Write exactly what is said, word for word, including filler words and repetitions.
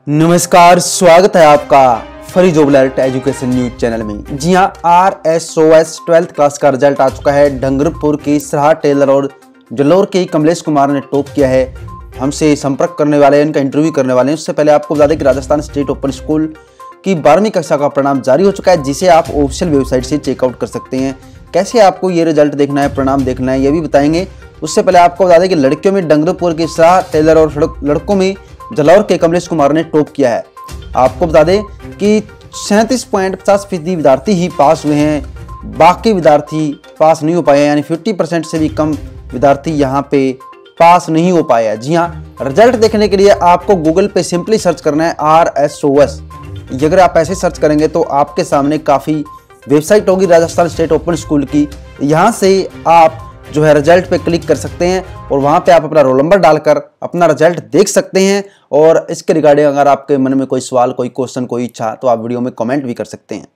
नमस्कार, स्वागत है आपका free job alert education news channel में। जी हां, R S O S twelfth class का रिजल्ट आ चुका है। डंगरपुर की सराह टेलर और जलोर के कमलेश कुमार ने टॉप किया है। हमसे संपर्क करने वाले हैं, इनका इंटरव्यू करने वाले हैं। उससे पहले आपको बता दें कि राजस्थान स्टेट ओपन स्कूल की बारहवीं कक्षा का परिणाम जारी हो चुका है, जिसे आप ऑफिशियल वेबसाइट से चेकआउट कर सकते हैं। कैसे आपको ये रिजल्ट देखना है, परिणाम देखना है, ये भी बताएंगे। उससे पहले आपको बता दें कि लड़कियों में डंगरपुर की सराह टेलर और लड़कों में जलौर के कमलेश कुमार ने टॉप किया है। आपको बता दें कि सैंतीस पॉइंट पचास फीसदी विद्यार्थी ही पास हुए हैं, बाकी विद्यार्थी पास नहीं हो पाए हैं, यानी पचास परसेंट से भी कम विद्यार्थी यहाँ पे पास नहीं हो पाए हैं। जी हाँ, रिजल्ट देखने के लिए आपको गूगल पे सिंपली सर्च करना है आर एस ओ एस। अगर आप ऐसे सर्च करेंगे तो आपके सामने काफ़ी वेबसाइट होगी राजस्थान स्टेट ओपन स्कूल की। यहाँ से आप जो है रिजल्ट पे क्लिक कर सकते हैं और वहाँ पे आप अपना रोल नंबर डालकर अपना रिजल्ट देख सकते हैं। और इसके रिगार्डिंग अगर आपके मन में कोई सवाल, कोई क्वेश्चन, कोई इच्छा, तो आप वीडियो में कमेंट भी कर सकते हैं।